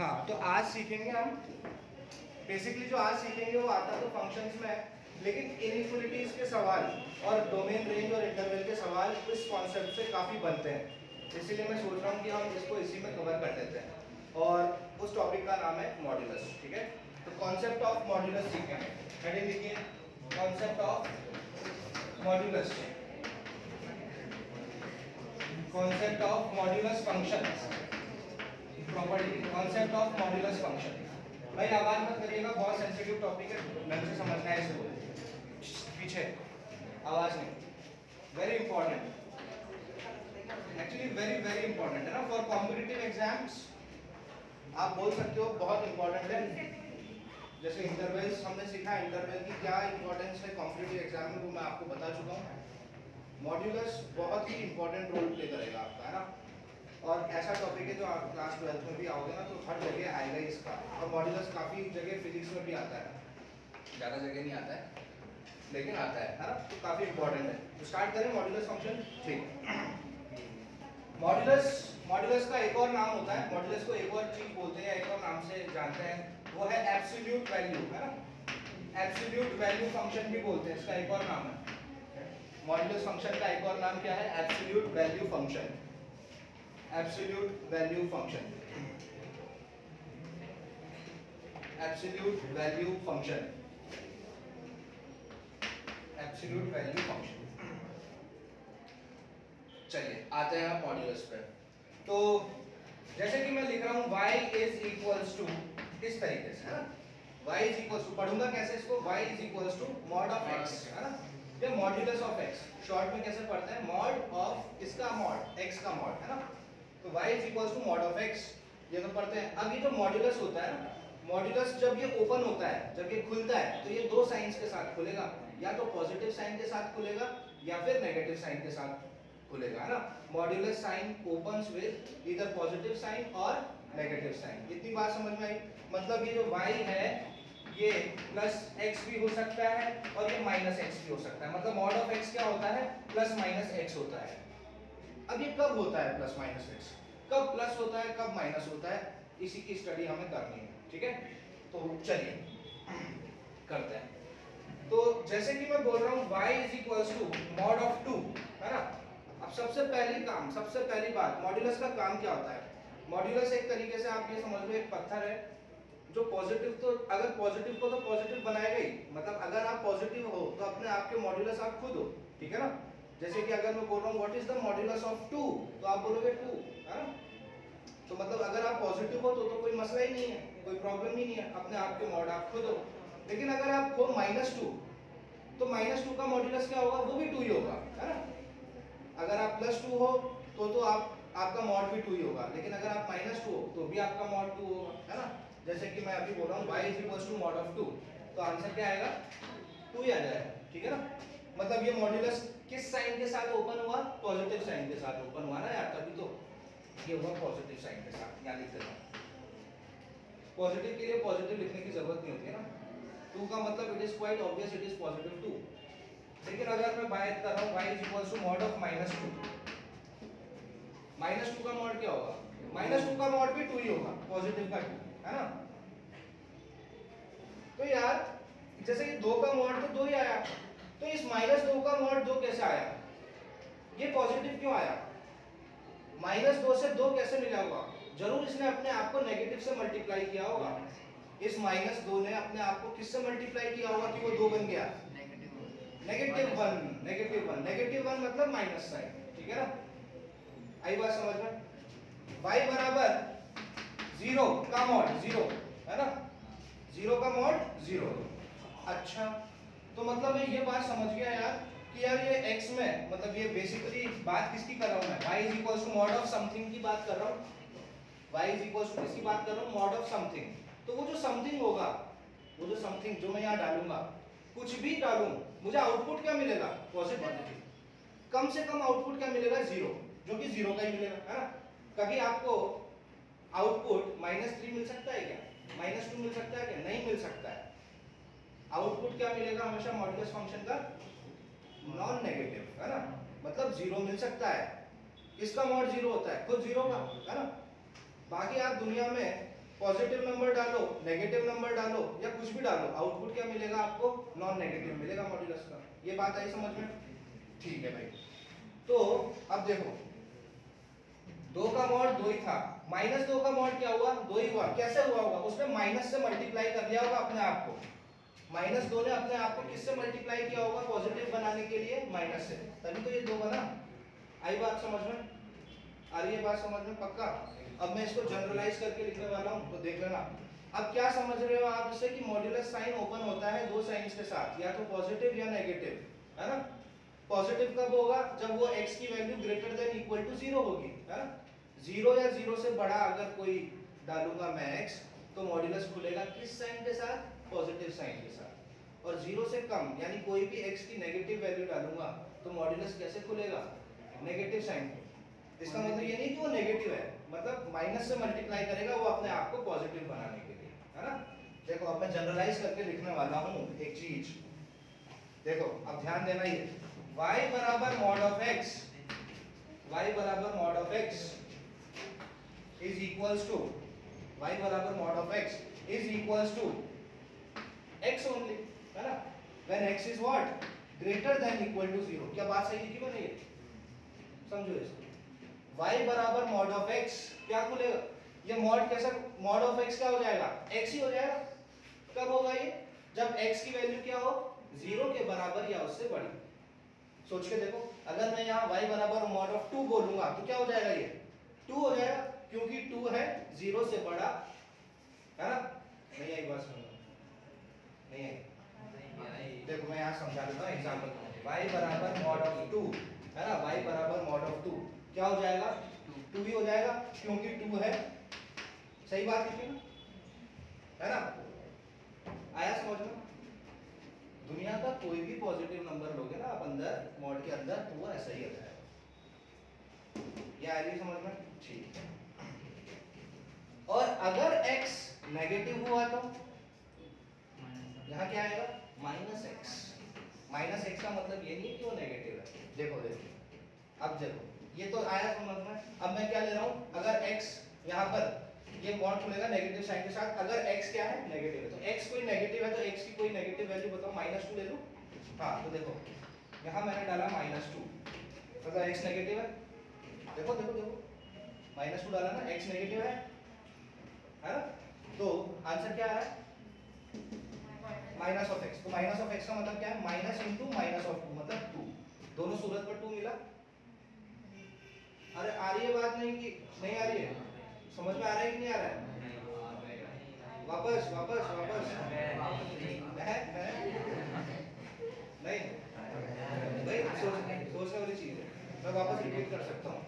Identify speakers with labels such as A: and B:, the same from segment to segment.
A: हाँ, तो आज सीखेंगे हम बेसिकली जो आज सीखेंगे वो आता तो फंक्शंस में है, लेकिन इनइक्वालिटीज के सवाल और डोमेन रेंज और इंटरवल के सवाल इस कॉन्सेप्ट से काफ़ी बनते हैं, इसीलिए मैं सोच रहा हूँ कि हम इसको इसी में कवर कर देते हैं। और उस टॉपिक का नाम है मॉड्यूलस। ठीक है, तो कॉन्सेप्ट ऑफ मॉड्यूलस सीखेंगे। हेडिंग लिखिए, concept of modulus, concept of modulus functions, property, concept of modulus function. भाई आवाज मत करिएगा, बहुत सेंसिटिव टॉपिक है, ढंग से समझना है इसको। पीछे आवाज नहीं, very important, actually very very important है ना फॉर कॉम्पिटिटिव एग्जाम्स। आप बोल सकते हो बहुत इंपॉर्टेंट है। जैसे इंटरवल्स हमने सीखा, इंटरवल की क्या इंपॉर्टेंस है कॉम्पिटिटिव एग्जाम में वो मैं आपको बता चुका हूँ। मॉड्यूलस बहुत ही इंपॉर्टेंट रोल प्ले करेगा आपका, है ना। और ऐसा टॉपिक है जो आप क्लास 12th में भी आओगे ना तो हर जगह आएगा ही इसका। और मॉड्यूलस काफ़ी जगह फिजिक्स में भी आता है, ज़्यादा जगह नहीं आता है लेकिन आता है ना, तो काफ़ी इंपॉर्टेंट है। तो स्टार्ट करें मॉड्यूलस फंक्शन। ठीक, मॉड्यूलस का एक और नाम होता है, मॉड्यूलस को एक और चीज़ बोलते हैं, एक और नाम से जानते हैं, वो है एब्सोल्यूट वैल्यू, है ना। एब्सोल्यूट वैल्यू फंक्शन भी बोलते हैं, इसका एक और नाम है। मॉड्यूलस फंक्शन का एक और नाम क्या है? Absolute value function, absolute value function, absolute value function, absolute value function. चलिए आते हैं मॉड्यूलस पे। तो जैसे कि मैं लिख रहा हूं y इज इक्वल्स टू इस तरीके से, है ना। y इज इक्वल्स टू, पढ़ूंगा कैसे इसको, y is equals to mod of x, है ना, या मॉड्यूलस ऑफ x। शॉर्ट में कैसे पढ़ते हैं? मॉड ऑफ इसका मॉड, x का मॉड, है ना। तो y is equals to mod of x, ये तो पढ़ते हैं। अब ये जो मॉड्यूलस होता है ना, मॉड्यूलस जब ये ओपन होता है, जब ये खुलता है, तो ये दो साइंस के साथ खुलेगा, या तो पॉजिटिव साइन के साथ खुलेगा या फिर नेगेटिव साइन के साथ खुलेगा, है ना। Modulus sign opens with either positive sign और नेगेटिव साइन। इतनी बात समझ में आई? मतलब ये जो y है ये प्लस x भी हो सकता है और ये माइनस x भी हो सकता है। मतलब मॉड ऑफ x क्या होता है? प्लस माइनस x होता है। अब ये कब होता है प्लस माइनस x, कब प्लस होता है, कब माइनस होता है, इसी की स्टडी हमें करनी है। ठीक है, तो चलिए करते हैं। तो जैसे कि मैं बोल रहा हूँ y is equals to mod of 2, है ना। अब सबसे पहली बात, मॉड्यूलस का काम क्या होता है? मॉड्यूलस एक तरीके से आप ये समझ लो एक पत्थर है जो पॉजिटिव, तो अगर पॉजिटिव को तो पॉजिटिव बनाएगा ही, मतलब अगर आप पॉजिटिव हो तो अपने आप के मॉड्यूलस आप खुद हो। ठीक है ना। जैसे कि अगर मैं बोल रहा हूँ what is the modulus of 2, तो आप बोलोगे 2, है ना। तो मतलब अगर आप पॉजिटिव हो तो कोई मसला ही नहीं है, कोई प्रॉब्लम ही नहीं है, अपने आप के मॉड आप खुद हो। लेकिन अगर आप हो -2 तो -2 का मॉड्यूलस क्या होगा? वो भी 2 ही होगा, है ना। अगर आप +2 हो तो आपका मॉड भी 2 ही होगा, लेकिन अगर आप -2 हो तो भी आपका मॉड 2 होगा, है ना। जैसे कि मैं अभी बोल रहा हूँ y is equals to mod of 2, तो आंसर क्या आएगा? 2 ही आ जाएगा। ठीक है ना। मतलब ये मॉड्यूलस किस साइन के साथ ओपन हुआ? पॉजिटिव साइन के साथ ओपन हुआ ना यार, तभी तो ये हुआ पॉजिटिव साइन के साथ। यहाँ लिख देता हूँ, पॉजिटिव के लिए पॉजिटिव लिखने की जरूरत नहीं होती है ना। 2 का मतलब it is quite obvious, it is positive 2। लेकिन अगर मैं बात कर रहा हूँ y is equals to mod of -2, -2 का मॉड क्या होगा? -2 का मॉड भी 2 ही होगा, पॉजिटिव का 2, है ना। तो यार जैसे कि 2 का मॉड तो 2 ही आया, तो इस -2 का मॉड 2 कैसे आया? ये पॉजिटिव क्यों आया? -2 से 2 कैसे मिला होगा? जरूर इसने अपने आप को नेगेटिव से मल्टीप्लाई किया होगा। इस -2 ने अपने आप को किससे मल्टीप्लाई किया होगा कि वो 2 बन गया? नेगेटिव 1 मतलब माइनस साइन। ठीक है ना, आई बात समझ में? y बराबर 0 का मॉड 0, है ना, 0 का मॉड 0। अच्छा, तो मतलब मैं ये बात समझ गया यार कि यार ये x में, मतलब ये बेसिकली बात किसकी कर रहा हूँ मैं? y is equals to mod of something की बात कर रहा हूँ। y इज इक्वल्स टू किसकी बात कर रहा हूँ? Mod of something. तो वो जो समथिंग होगा, वो जो समथिंग जो मैं यहाँ डालूंगा, कुछ भी डालूं, मुझे आउटपुट क्या मिलेगा? पॉजिटिव। कम से कम आउटपुट क्या मिलेगा? 0, जो कि 0 का ही मिलेगा, है ना। कभी आपको आउटपुट -3 मिल सकता है क्या? -2 मिल सकता है क्या? नहीं मिल सकता है। आउटपुट क्या मिलेगा हमेशा मॉड्यूलस फंक्शन का? नॉन नेगेटिव, है ना। मतलब 0 मिल सकता है। किसका मॉड 0 होता है? खुद 0 का, है ना। बाकी आप दुनिया में पॉजिटिव नंबर डालो, नेगेटिव नंबर डालो या कुछ भी डालो, आउटपुट क्या मिलेगा आपको? नॉन नेगेटिव मिलेगा मॉड्यूलस का। ये बात आई समझ में? ठीक है भाई। तो अब देखो 2 का मॉड 2 ही था, -2 का मॉड क्या हुआ? 2 ही हुआ। कैसे हुआ होगा? उसने माइनस से मल्टीप्लाई कर लिया होगा अपने आप को। -2 ने अपने आप को किससे मल्टीप्लाई किया होगा पॉजिटिव बनाने के लिए? माइनस से, तभी तो ये 2 बना। आई बात समझ में? आ रही है बात समझ में? पक्का? अब मैं इसको जनरलाइज करके लिखने वाला हूं, तो देख लेना। अब क्या समझ रहे हो आप इससे कि मॉड्यूलस साइन ओपन होता है दो साइंस के साथ, या तो पॉजिटिव या नेगेटिव, है ना? पॉजिटिव कब होगा? जब वो x की value greater than equal to 0 होगी, है ना? 0 या 0 से बड़ा अगर कोई डालूंगा मैं x, तो मॉड्यूलस खुलेगा किस साइन के साथ? पॉजिटिव साइन के साथ। और 0 से कम यानी कोई भी x की नेगेटिव वैल्यू डालूंगा तो मॉड्यूलस कैसे खुलेगा? Negative sign. इसका मतलब ये नहीं कि वो नेगेटिव है, मतलब माइनस से मल्टीप्लाई करेगा वो अपने आप को पॉजिटिव बनाने के लिए, है ना? देखो अब मैं जनरलाइज करके लिखने वाला हूं एक चीज। देखो अब ध्यान देना, ये y बराबर मॉड ऑफ x, y बराबर mod of x is equals to, y बराबर mod of x is equals to x only, है ना? When x is what? Greater than equal to 0। क्या बात सही लिखी बनी है? समझो इसको। y बराबर मॉड ऑफ x क्या खुलेगा? ये मॉड कैसा? मॉड ऑफ x क्या हो जाएगा? x ही हो जाएगा। कब होगा ये? जब x की वैल्यू क्या हो? 0 के बराबर या उससे बड़ी। सोच के देखो, अगर मैं यहाँ y बराबर मॉड ऑफ 2 बोलूंगा तो क्या हो जाएगा? ये 2 हो जाएगा, क्योंकि 2 है 0 से बड़ा, है ना? नहीं आई बात समझ? नहीं आई? देखो मैं यहाँ समझा देता हूँ एग्जांपल। y बराबर मॉड ऑफ 2, है ना? y बराबर मॉड ऑफ 2 क्या हो जाएगा? 2 ही हो जाएगा, क्योंकि 2 है। सही बात लिखी ना, है ना? आया समझ में? दुनिया का कोई भी पॉजिटिव नंबर लोगे ना आप अंदर मॉड के अंदर, तो वो ऐसा ही आता है। ये आ रही है समझ में? ठीक है। और अगर x नेगेटिव हुआ तो यहाँ क्या आएगा? -x। -x का मतलब ये नहीं है कि वो नेगेटिव है। देखो देखो अब देखो, ये तो आया समझ में। अब मैं क्या ले रहा हूँ? अगर x यहाँ पर ये मॉड खुलेगा नेगेटिव साइन के साथ, अगर x क्या है? नेगेटिव है, तो x कोई नेगेटिव है तो x की कोई नेगेटिव वैल्यू बताओ। -2 ले लूँ? हाँ, तो देखो यहाँ मैंने डाला -2, अगर x नेगेटिव है, देखो देखो देखो -2 डाला ना, x नेगेटिव है ना? तो आंसर क्या आ रहा है? Minus of x। तो माइनस ऑफ x का मतलब क्या है? माइनस इंटू माइनस ऑफ 2 मतलब 2। दोनों सूरत पर 2 मिला। अरे आ रही है बात? नहीं कि नहीं आ रही है? समझ में आ रहा है कि नहीं आ रहा है? वापस वापस वापस है? नहीं भाई, सोचने वाली चीज है, मैं वापस रिपीट कर सकता हूँ।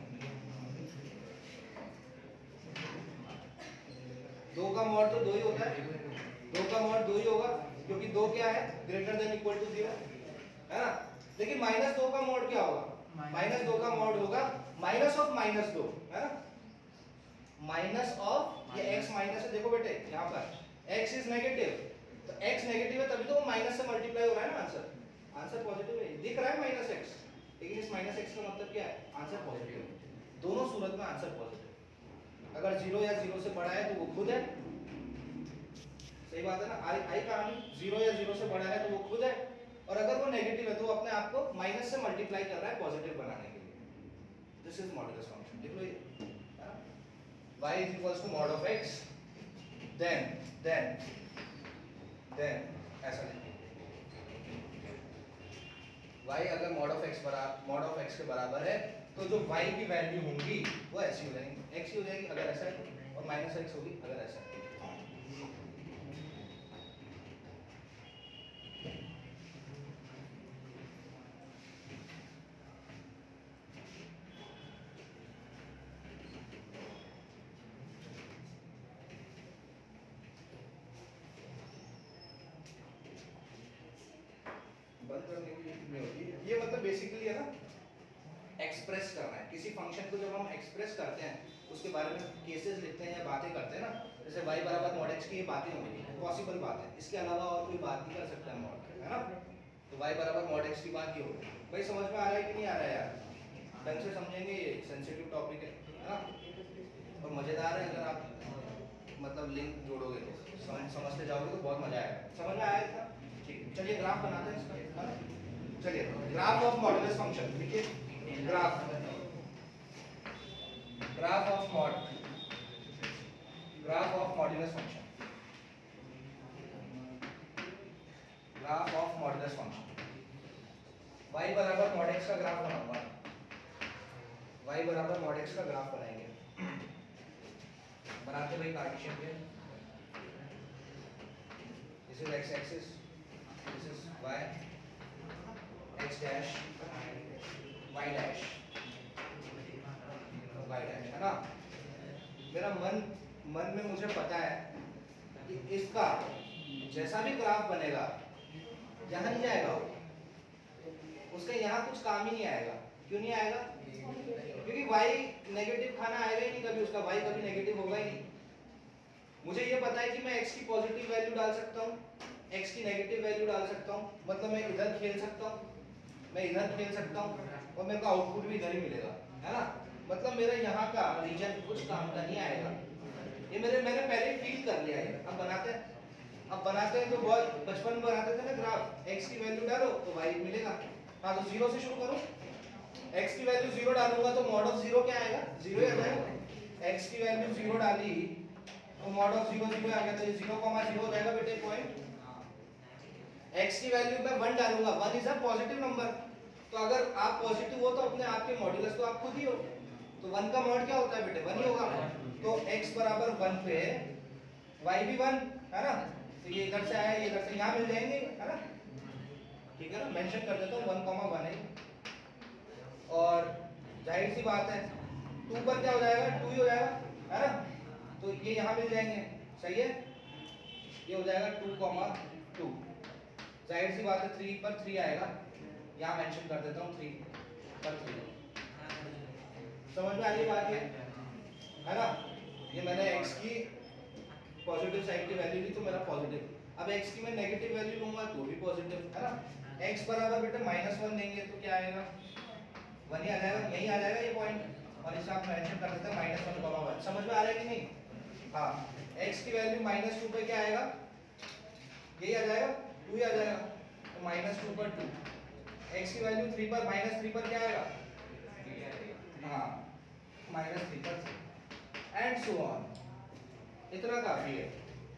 A: 2 का मॉड तो 2 ही होता है, 2 का मॉड 2 ही होगा, क्योंकि 2 क्या है? ग्रेटर देन इक्वल टू 0, है ना? लेकिन -2 का मॉड क्या होगा? -2 का मॉड होगा माइनस ऑफ -2, है ना? माइनस ऑफ, ये x माइनस है, देखो बेटे यहाँ पर x इज नेगेटिव, तो x नेगेटिव है तभी तो माइनस से मल्टीप्लाई हो रहा है ना। आंसर पॉजिटिव है, दिख रहा है -x, लेकिन इस -x का मतलब क्या है? आंसर पॉजिटिव है। दोनों सूरत में आंसर पॉजिटिव। अगर 0 या 0 से बड़ा है तो वो खुद है। सही बात है ना? आई कहानी, 0 या 0 से बड़ा है तो वो खुद है, और अगर वो नेगेटिव है तो वो अपने आप को माइनस से मल्टीप्लाई कर रहा है पॉजिटिव बनाने के लिए। This is modulus function. देख लो ये y is equals to mod of x, then ऐसा लिखेंगे y अगर mod of x के बराबर है तो जो y की वैल्यू होंगी वो ऐसी हो जाएंगी, x ही हो जाएगी अगर ऐसा है, और -x होगी अगर ऐसा है। ये मतलब बेसिकली है ना, एक्सप्रेस करना है किसी फंक्शन को। जब हम एक्सप्रेस करते हैं उसके बारे में केसेस लिखते हैं या बातें करते हैं ना, जैसे y बराबर mod x की ये बातें होंगी, पॉसिबल बात है, इसके अलावा और कोई बात नहीं कर सकता है मॉड, है ना? तो y बराबर mod x की बात ये होगी। भाई समझ में आ रहा है कि नहीं आ रहा है यार? ढंग से समझेंगे, ये सेंसिटिव टॉपिक है ना, और मजेदार है। अगर आप मतलब लिंक जोड़ोगे तो समझते जाओगे तो बहुत मजा आएगा। समझ में आया था? ठीक, चलिए ग्राफ बनाते हैं इसका, है ना? चलिए ग्राफ ऑफ मॉडुलस फंक्शन लिखिए। Graph of modulus function, graph of modulus function. y बराबर मॉड x का ग्राफ बनाऊंगा, y बराबर मॉड x का ग्राफ बनाएंगे। बनाते भाई कार्टेशियन के, this is x axis, this is y, x dash y dash, है ना? मेरा मन में मुझे पता है कि इसका जैसा भी ग्राफ बनेगा यहाँ नहीं जाएगा वो, उसका यहाँ कुछ काम ही नहीं आएगा। क्यों नहीं आएगा? क्योंकि y नेगेटिव खाना आएगा ही नहीं कभी, उसका y कभी नेगेटिव होगा ही नहीं। मुझे ये पता है कि मैं x की पॉजिटिव वैल्यू डाल सकता हूँ, x की नेगेटिव वैल्यू डाल सकता हूँ, मतलब मैं इधर खेल सकता हूँ, मैं इधर खेल सकता हूँ और मेरे को आउटपुट भी इधर ही मिलेगा, है ना? मतलब मेरा यहाँ का रीजन कुछ काम का नहीं आएगा। ये मैंने पहले ही फील कर लिया है। अब बनाते हैं तो बहुत बचपन में बनाते थे ना ग्राफ, x की वैल्यू डालो तो y मिलेगा। हाँ तो 0 से शुरू करो, x की वैल्यू 0 डालूंगा तो मॉड ऑफ 0 क्या आएगा? 0 ही आ जाएगा। x की वैल्यू 0 डाली तो मॉड ऑफ 0 0 आ गया, तो ये 0,0 हो जाएगा बेटे पॉइंट। x की वैल्यू मैं 1 डालूंगा, 1 इज अ पॉजिटिव नंबर, तो अगर आप पॉजिटिव हो तो अपने आप के मॉड्यूलस तो आप खुद ही हो, तो 1 का मॉड क्या होता है बेटे? 1 ही होगा। तो x बराबर 1 पे y भी 1, है ना? तो ये इधर से आया, ये इधर से यहाँ मिल जाएंगे, है ना? ठीक है ना? मेंशन कर देता हूँ 1,1 है, और जाहिर सी बात है 2 पर क्या हो जाएगा? 2 ही हो जाएगा, है ना? तो ये यहाँ मिल जाएंगे, सही है? ये हो जाएगा 2,2। जाहिर सी बात है 3 पर 3 आएगा, यहाँ मेंशन कर देता हूँ 3 पर 3। समझ में आ रही बात है ना? ये मैंने x की पॉजिटिव साइड की वैल्यू ली तो मेरा पॉजिटिव, अब x की मैं नेगेटिव वैल्यू लूंगा तो भी पॉजिटिव, है ना? x बराबर बेटा -1 देंगे तो क्या आएगा? 1 ही आ जाएगा, यही आ जाएगा ये पॉइंट, और इसे आप मेंशन कर देते हैं -1,1। समझ में आ रहा है कि नहीं? हाँ, x की वैल्यू -2 पे क्या आएगा? यही आ जाएगा, 2 ही आ जाएगा, तो -2 पर 2। x की वैल्यू 3 पर -3 पर क्या आएगा? हाँ, -3 पर 3 एंड सो ऑन। इतना काफी है।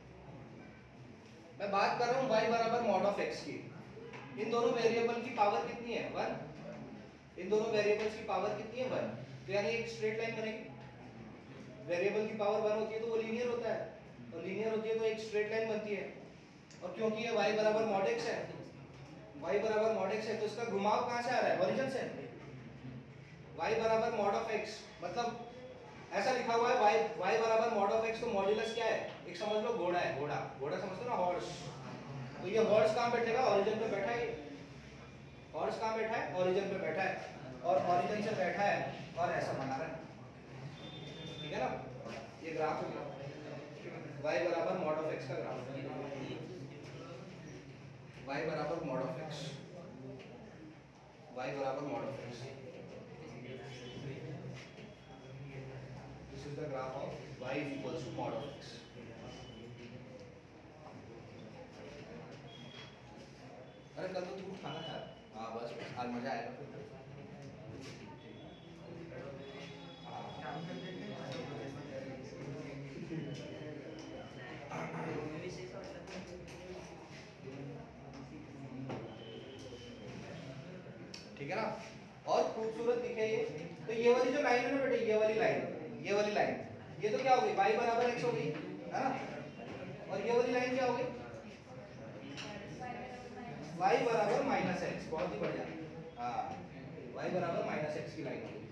A: मैं बात कर रहा हूँ y बराबर मॉड ऑफ x की। इन दोनों वेरिएबल की पावर कितनी है? 1। इन दोनों वेरिएबल्स की पावर कितनी है? 1। तो यानी एक स्ट्रेट लाइन बनेगी। वेरिएबल की पावर 1 होती है तो वो लीनियर होता है, और लीनियर होती है तो एक स्ट्रेट लाइन बनती है। और क्योंकि ये y बराबर मॉड x है, y बराबर मॉड x है, तो इसका घुमाव कहाँ से आ रहा है? ओरिजिन से। y बराबर मॉड ऑफ x, मतलब ऐसा लिखा हुआ है y बराबर मॉड ऑफ x, तो मॉड्यूलस क्या है? एक समझ लो घोड़ा है, घोड़ा समझते हो ना, हॉर्स। तो ये हॉर्स कहाँ बैठेगा? ओरिजिन पे बैठा है। हॉर्स कहाँ बैठा है? ओरिजिन पे बैठा है, और ओरिजिन से बैठा है और ऐसा बना रहा है, ठीक है ना? ये ग्राफ हो गया y बराबर मॉड ऑफ x का ग्राफ, y बराबर मॉड ऑफ x, y बराबर mod of x। This is the graph of y is equals to mod of x. अरे कल तो तू खाना यार। हाँ बस आज मजा आएगा फिर। ठीक है ना? और खूबसूरत दिखे ये, तो ये वाली जो लाइन है ना बेटे, ये वाली लाइन, ये तो क्या हो गई? y बराबर x हो गई, है ना? और ये वाली लाइन क्या हो गई? y बराबर -x। बहुत ही बढ़िया। हाँ, y बराबर -x की लाइन हो गई।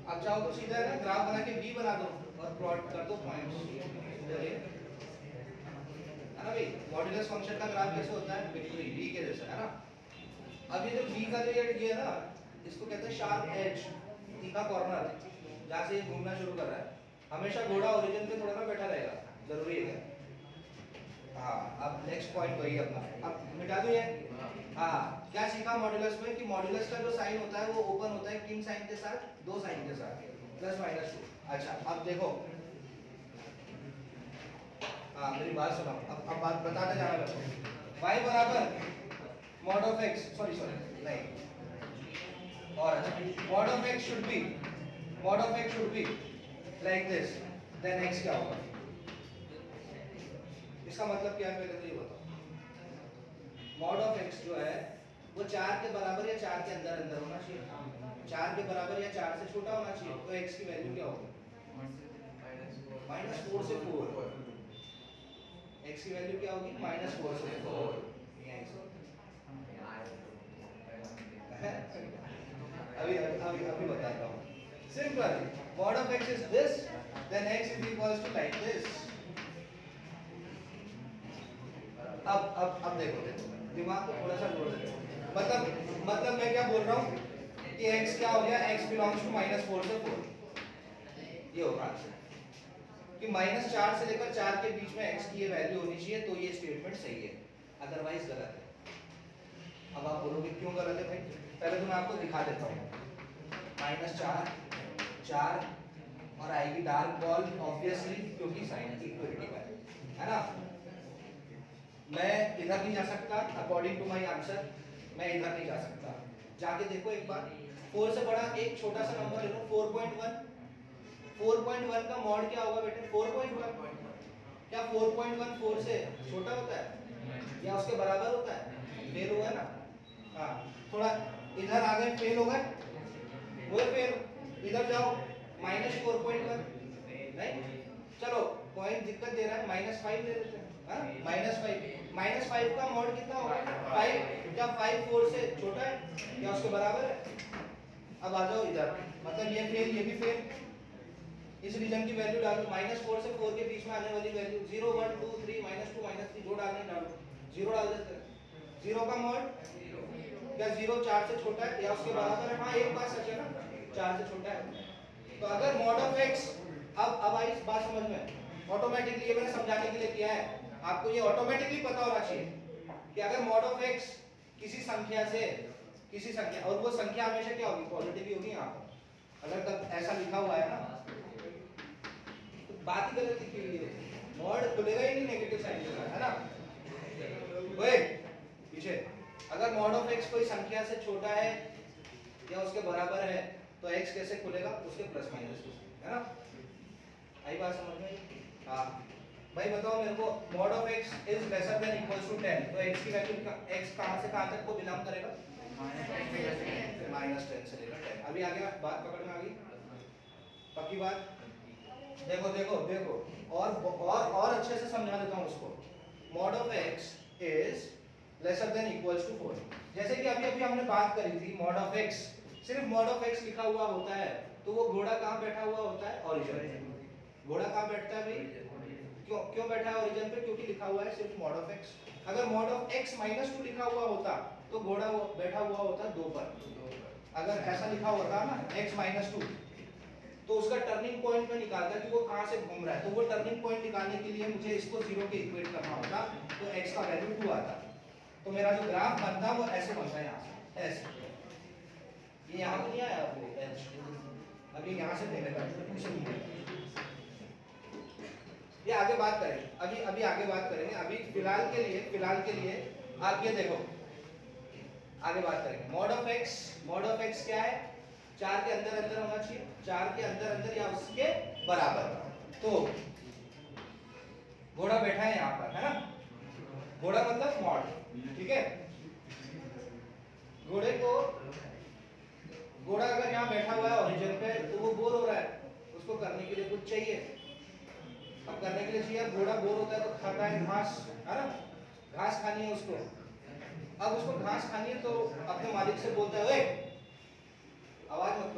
A: अब चाहो तो सीधा ना ग्राफ बना के v बना दो और प्लॉट कर दो पॉइंट्स, है ना भाई। मॉड्यूलस फंक्शन का ग्राफ कैसे होता है, बिल्कुल v के जैसा, है ना। अब ये जो v का जो ये है ना, इसको कहते हैं शार्प एज, तीखा कॉर्नर, जहाँ से ये घूमना शुरू कर रहा है। हमेशा घोड़ा ओरिजिन पे थोड़ा ना बैठा रहेगा, जरूरी है। हाँ, अब नेक्स्ट पॉइंट वही अपना, अब मिटा दूं ये। हाँ, क्या सीखा मॉड्यूलस में कि मॉड्यूलस का जो साइन होता है वो ओपन होता है किन साइन के साथ, दो साइन के साथ, प्लस माइनस 2। अच्छा अब देखो, हाँ मेरी बात सुनो, अब बात बताते जाना लगो। y बराबर मॉड ऑफ x, सॉरी नहीं, और mod of x should be like this, then x क्या होगा। इसका मतलब क्या है पहले तो ये बताओ। मॉड ऑफ x जो है वो 4 के बराबर या 4 के अंदर अंदर होना चाहिए, 4 के बराबर या 4 से छोटा होना चाहिए। तो x की वैल्यू क्या होगी, -4 से 4। x की वैल्यू क्या होगी, -4 से 4। अभी बताता हूँ। Simple, mod of x is this, then x is equals to like this. अब देखो दिमाग को थोड़ा सा जोड़ दो। मतलब मैं क्या बोल रहा हूँ कि x क्या हो गया, x बिलोंग्स टू -4 से 4। ये होगा कि -4 से लेकर 4 के बीच में x की ये वैल्यू होनी चाहिए, तो ये स्टेटमेंट सही है, अदरवाइज गलत है। अब आप बोलोगे क्यों गलत है भाई, पहले तो मैं आपको दिखा देता हूँ। -4 और आएगी डार्क बॉल, ऑब्वियसली क्योंकि साइन की इक्वलिटी है ना। मैं इधर नहीं जा सकता, अकॉर्डिंग टू माय आंसर मैं इधर नहीं जा सकता। जाके देखो एक बार, 4 से बड़ा एक छोटा सा नंबर ले लो, 4.1। 4.1 का मॉड क्या होगा बेटे, 4.1। क्या 4.1 4 से छोटा होता है या उसके बराबर होता है, फेल हुआ ना। हाँ, थोड़ा इधर आ गए, फेल हो गए, वो फेल। इधर जाओ, -4.1 नहीं, चलो पॉइंट दिक्कत दे रहा है, -5 ले लेते हैं। -5 का मॉड कितना होगा, 5। क्या 5 4 से छोटा है या उसके बराबर है। अब आ जाओ इधर, मतलब ये फेल, ये भी फेल। इस रीजन की वैल्यू डालो, -4 से 4 के बीच में आने वाली वैल्यू 0 1 2 3 -2 -3 जो डालने डालो, 0 डाल देते हैं। 0 का मॉड क्या 0 4 से छोटा है या उसके बराबर है। हाँ एक बात सच है ना, 4 से छोटा है। तो अगर मॉड ऑफ x, अब आई इस बात समझ में, ऑटोमेटिकली ये मैंने समझाने के लिए किया है, आपको ये ऑटोमेटिकली पता होना चाहिए कि अगर मॉड ऑफ x किसी संख्या, और वो संख्या हमेशा क्या होगी, पॉजिटिव ही होगी। यहाँ पर अगर तब ऐसा लिखा हुआ है ना, तो बात ही गलत लिखी हुई है, मॉड खुलेगा ही नहीं नेगेटिव साइन के साथ, है ना। ओए पीछे, अगर मॉड ऑफ x कोई संख्या से छोटा है या उसके बराबर है तो x कैसे खुलेगा, उसके प्लस माइनस, है ना। आई बात समझ में। हाँ भाई बताओ मेरे को, mod of x is lesser than equals to 10, तो x की वैल्यू x कहां से कहां तक को बिलोंग करेगा, -10 से लेकर 10। अभी आगे बात पकड़ में आ गई, पक्की बात। देखो और अच्छे से समझा देता हूं उसको। Mod of x is lesser than equals to 4। जैसे कि अभी हमने बात करी थी, मॉड ऑफ x, सिर्फ मॉड ऑफ x लिखा हुआ होता है तो वो घोड़ा कहाँ बैठा हुआ होता है, ओरिजिन। घोड़ा कहाँ बैठता है भाई, क्यों बैठा है ओरिजिन पे, क्योंकि लिखा हुआ है सिर्फ मॉड ऑफ x। अगर मॉड ऑफ x -2 लिखा हुआ होता तो घोड़ा बैठा हुआ होता 2 पर। अगर ऐसा लिखा होता ना x -2, तो उसका टर्निंग पॉइंट में निकालता कि वो कहाँ से घूम रहा है। तो वो टर्निंग पॉइंट निकालने के लिए मुझे इसको 0 के इक्वेट करना होता, तो x का वैल्यू 2 आता। तो मेरा जो ग्राफ बनता वो ऐसे बनता है, यहाँ से ऐसे। ये यहाँ तो नहीं आया आपको h, अभी यहाँ से देने का, ये आगे बात करेंगे, अभी आगे बात करेंगे। अभी फिलहाल के लिए आप ये देखो, आगे बात करेंगे। मॉड ऑफ x क्या है, 4 के अंदर अंदर होना चाहिए, 4 के अंदर अंदर या उसके बराबर। तो घोड़ा बैठा है यहाँ पर, है ना, घोड़ा मतलब मॉड, ठीक है। घोड़ा अगर यहाँ बैठा हुआ है ओरिजिन पे, तो वो बोर हो रहा है, उसको करने के लिए कुछ चाहिए। अब करने के लिए चाहिए, घोड़ा बोर होता है तो खाता है घास, है ना, घास खानी है उसको। अब उसको घास खानी है तो अपने मालिक से बोलता है, ओए आवाज मत करो यार,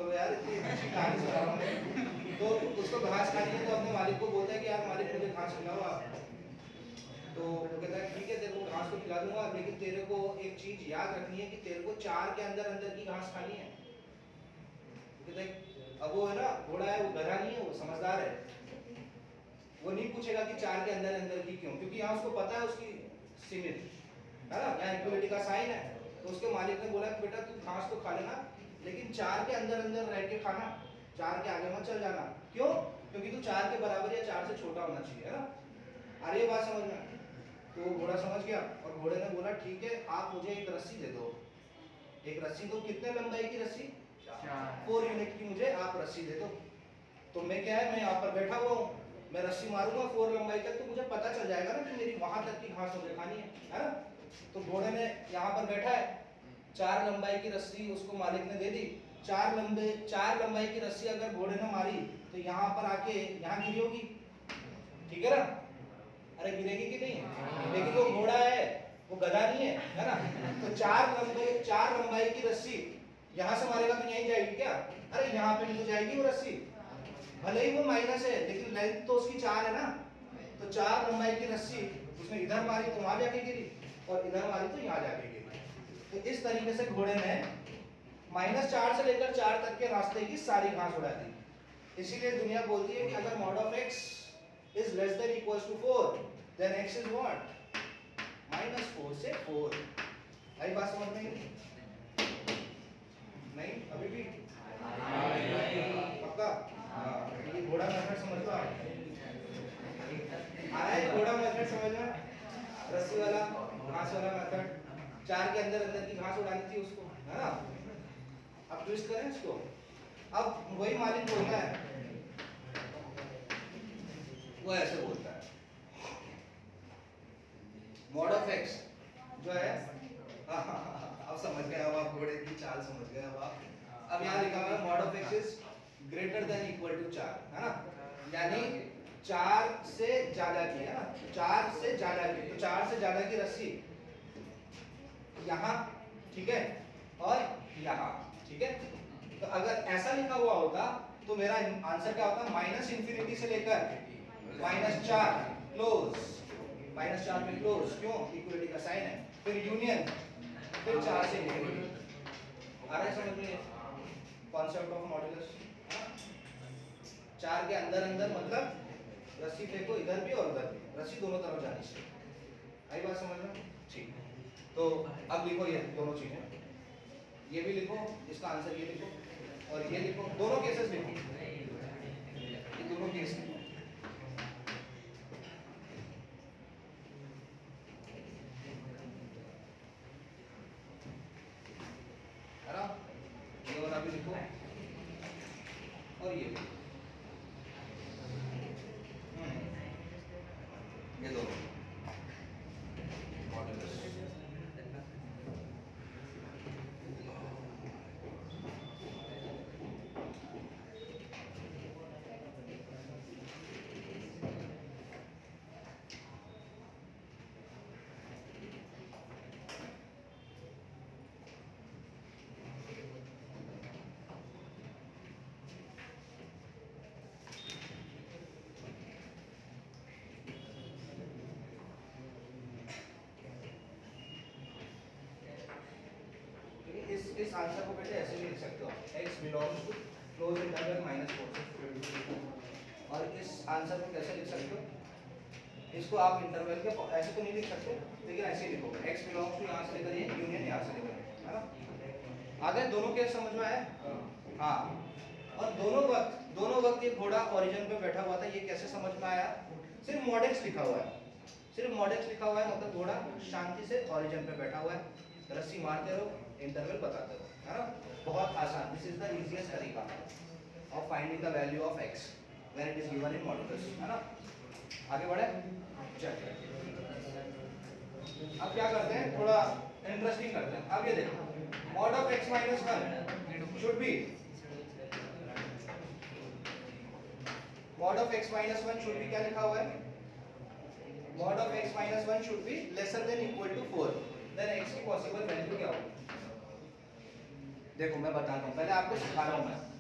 A: कहानी सुना रहा हूँ। तो उसको घास खानी है तो अपने मालिक को बोलता है कि यार मालिक मुझे घास खिलाओ आप। तो वो कहता है ठीक है तेरे को घास तो खिला दूंगा, लेकिन तेरे को एक चीज याद रखनी है कि तेरे को 4 के अंदर अंदर की घास खानी है। कहता है अब वो है ना घोड़ा है, वो गधा नहीं है, वो समझदार है, वो नहीं पूछेगा कि 4 के अंदर अंदर की क्यों, क्योंकि यहाँ उसको पता है उसकी सीमित है ना, यहाँ इक्वलिटी का साइन है। तो उसके मालिक ने बोला कि बेटा तू घास तो खा लेना, लेकिन 4 के अंदर अंदर रह के खाना, 4 के आगे मत चल जाना। क्यों? क्योंकि तू 4 के बराबर या 4 से छोटा होना चाहिए, है ना। अरे ये बात समझ में? तो घोड़ा समझ गया और घोड़े ने बोला ठीक है आप मुझे एक रस्सी दे दो। एक रस्सी तो कितने लंबाई की रस्सी? 4 यूनिट की मुझे आप रस्सी दे दो। तो मैं क्या है, मैं यहाँ पर बैठा हुआ हूँ, मैं रस्सी मारूंगा 4 लंबाई तक, तो मुझे पता चल जाएगा ना कि मेरी वहां तक की घास मुझे खानी है ना। तो घोड़े ने यहाँ पर बैठा है, 4 लंबाई की रस्सी उसको मालिक ने दे दी। 4 लंबाई की रस्सी अगर घोड़े ने मारी तो यहाँ पर आके यहाँ गिरी होगी, ठीक है ना। अरे गिरेगी कि नहीं? लेकिन वो घोड़ा है, वो गधा नहीं है ना। तो 4 लंबाई की रस्सी यहाँ से मारेगा तो यहीं जाएगी क्या? अरे यहाँ पे नहीं तो जाएगी वो रस्सी, भले ही वो माइनस है लेकिन लेंथ तो उसकी 4 है ना। तो 4 लंबाई की रस्सी उसने इधर मारी तो वहां जाके गिरी, और इधर मारी तो यहाँ जाके गिरी। तो इस तरीके से घोड़े ने -4 से लेकर 4 तक के रास्ते की सारी घास उड़ा दी। इसीलिए दुनिया बोलती है कि अगर mod of x is less than equals to 4 then x is what? -4 से 4। आई बात समझ में? नहीं अभी भी पक्का? ये घोड़ा मेथड समझ लो आप। आ रहा है घोड़ा मेथड समझ में? रस्सी वाला घास वाला मेथड, 4 के अंदर अंदर की घास उड़ानी थी उसको, है ना। अब ट्विस्ट करें इसको। अब वही मालिक बोलता है, वो ऐसे बोलता है mod of x जो है, अब समझ गए, अब आप घोड़े की चाल समझ गए। अब यहाँ लिखा हुआ है mod of x is greater than equal to 4, है ना, यानी 4 से ज्यादा की, है ना, 4 से ज्यादा की। तो 4 से ज्यादा की रस्सी यहाँ, ठीक है, और यहाँ, ठीक है। तो अगर ऐसा लिखा हुआ होता तो मेरा आंसर क्या होता? -∞ से लेकर -4 क्लोज, -4 में क्लोज, क्यों? इक्वलिटी का साइन है, फिर यूनियन, फिर 4 से इन्फिनिटी। आ रहा है समझ में कॉन्सेप्ट ऑफ मॉड्यूलस? 4 के अंदर अंदर मतलब रस्सी फेंको इधर भी और उधर भी, रस्सी दोनों तरफ जानी चाहिए। आई बात समझ में? ठीक। तो अब लिखो ये दोनों चीजें, ये भी लिखो, इसका आंसर ये लिखो और ये लिखो, दोनों केसेस लिखो, ये दोनों केस लिखो। है ना, ये वाला भी लिखो और ये भी, ये दोनों मॉड्यूलस। इस आंसर को बेटे ऐसे भी लिख सकते हो, x belongs to close interval -4 से, और इस आंसर को कैसे लिख सकते हो? इसको आप इंटरवल के ऐसे तो नहीं लिख सकते, लेकिन ऐसे ही लिखो, x बिलोंग्स टू यहाँ से लेकर ये यूनियन यहाँ से लेकर, है ना। आगे दोनों केस समझ में आया? हाँ। और दोनों वक्त ये घोड़ा ओरिजिन पे बैठा हुआ था, ये कैसे समझ में आया? सिर्फ mod x लिखा हुआ है, सिर्फ mod x लिखा हुआ है, मतलब घोड़ा शांति से ओरिजिन पे बैठा हुआ है, रस्सी मारते रहो, इंटरवल बताते रहो, है ना। बहुत आसान, दिस इज द इजीएस्ट तरीका of finding the value of x when it is given in modulus, है ना। आगे बढ़े, चलिए अब क्या करते हैं, थोड़ा इंटरेस्टिंग करते हैं। अब ये देखो, mod of x - 1 should be, mod of x - 1 should be, क्या लिखा हुआ है? mod of x - 1 should be lesser than equal to 4, then x की पॉसिबल वैल्यू क्या होगी? देखो मैं बताता हूँ, पहले आपको सिखा रहा हूँ मैं,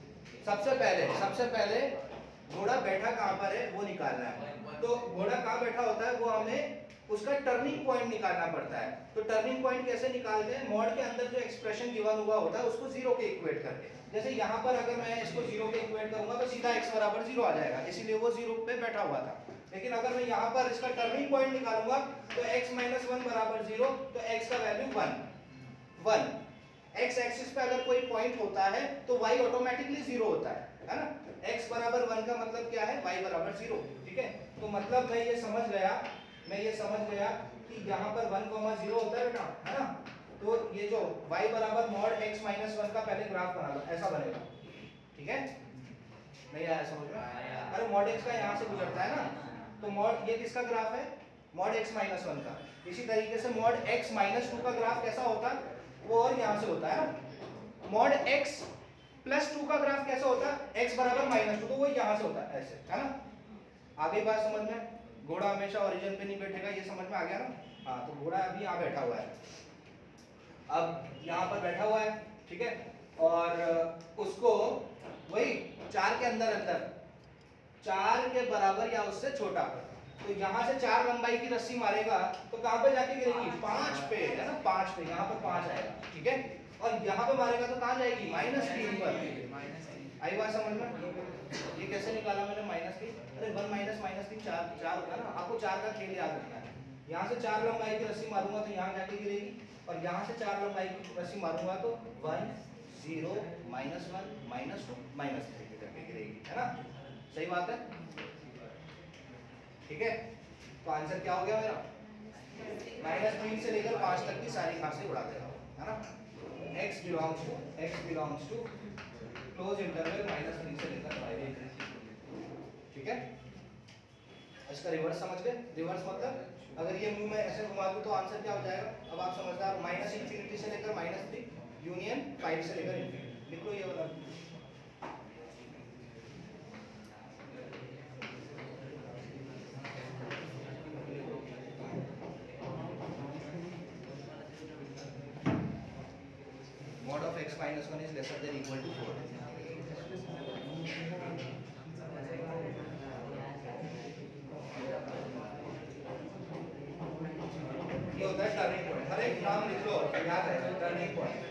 A: सबसे पहले घोड़ा बैठा कहाँ पर है वो निकालना है। तो घोड़ा कहाँ बैठा होता है वो हमें उसका टर्निंग पॉइंट निकालना पड़ता है। तो टर्निंग पॉइंट कैसे निकालते हैं, मॉड के अंदर जो एक्सप्रेशन गिवन हुआ होता है उसको जीरो के इक्वेट करके। जैसे यहाँ पर अगर मैं इसको जीरो के इक्वेट करूंगा तो सीधा x बराबर जीरो आ जाएगा, इसीलिए वो जीरो पे बैठा हुआ था। लेकिन अगर मैं यहाँ पर इसका टर्निंग पॉइंट निकालूंगा तो x माइनस 1 बराबर जीरो, तो x का वैल्यू 1। x एक्सिस पे अगर कोई पॉइंट होता है तो y ऑटोमेटिकली जीरो होता है ना। x बराबर 1 का मतलब क्या है, y बराबर जीरो। ठीक है, तो मतलब मैं ये समझ गया कि यहाँ पर 1, 0 होता है बेटा, है ना। तो ये जो y बराबर मॉड x माइनस 1 का पहले ग्राफ बना लो, ऐसा बनेगा। ठीक है, नहीं आया समझ में? अरे मॉड x का यहाँ से गुजरता है ना, तो मॉड ये किसका ग्राफ है, मॉड x माइनस 1 का। इसी तरीके से मॉड x माइनस 2 का ग्राफ कैसा होता है, वो और यहाँ से होता है ना। मॉड x प्लस 2 का ग्राफ कैसा होता है, x बराबर माइनस 2, तो वो यहाँ से होता है, ऐसे, है ना। आगे बात समझ में, घोड़ा हमेशा ओरिजिन पे नहीं बैठेगा, ये समझ में आ गया ना। हाँ, तो घोड़ा अभी यहाँ बैठा हुआ है, अब यहाँ पर बैठा हुआ है, ठीक है। और उसको वही 4 के अंदर 4 के बराबर या उससे छोटा, तो यहाँ से 4 लंबाई की रस्सी मारेगा तो कहाँ पे जाके गिरेगी, 5 पे, है ना, 5 पे, यहाँ पर 5 आएगा। ठीक है, और यहाँ पे मारेगा तो कहाँ जाएगी, -3 पर। आई बात समझ में? ये कैसे निकाला मैंने -3? अरे 1 माइनस -3 4 होता है ना, आपको 4 का खेल याद रखना है। यहाँ से 4 लंबाई की रस्सी मारूंगा तो यहाँ जाके गिरेगी, और यहाँ से 4 लंबाई की रस्सी मारूंगा तो 1 0 -1 -2 -3 करके गिरेगी, है ना। सही बात है, ठीक है। तो आंसर क्या हो गया मेरा, -3 से लेकर 5 तक की सारी घासें उड़ा देगा, है ना। x belongs to close interval -3 से लेकर 5। ठीक है, इसका रिवर्स समझ गए। रिवर्स मतलब अगर ये मुंह में ऐसे घुमा दूं तो आंसर क्या हो जाएगा, अब आप समझदार। -∞ से लेकर -3 यूनियन 5 से लेकर ∞। लिख लो ये वाला। mod of x minus 1 is lesser than equal to 4। ये होता है टर्निंग पॉइंट, हर एक नाम लिख लो, याद है टर्निंग पॉइंट।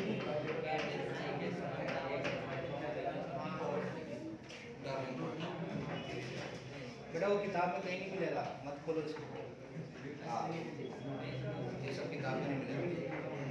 A: बेटा वो किताब में कहीं नहीं मिलेगा, मत खोलो इसको। हाँ, ये सब किताब में नहीं मिलेगा।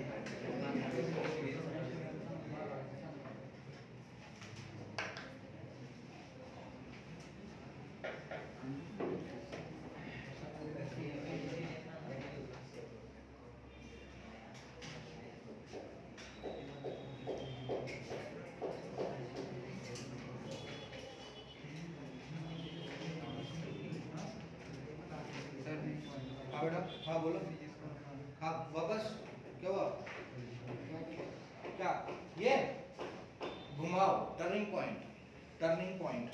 A: हाँ बेटा, हाँ बोलो। हाँ वापस, क्या हुआ, क्या ये घुमाओ, टर्निंग पॉइंट।